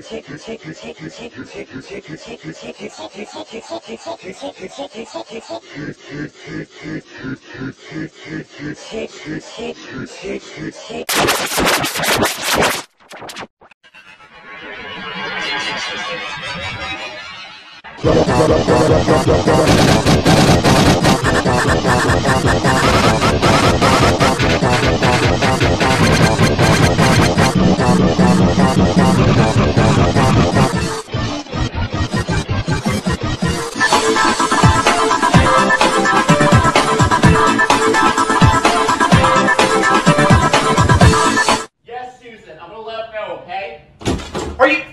Yes, Susan, I'm gonna let him know, okay? Are you...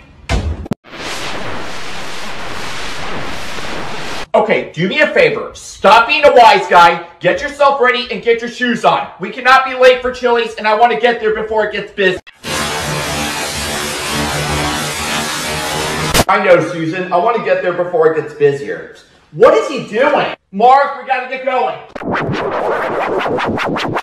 Okay, do me a favor. Stop being a wise guy, get yourself ready, and get your shoes on. We cannot be late for Chili's, and I want to get there before it gets busy. I know, Susan. I want to get there before it gets busier. What is he doing? Mark, we gotta get going.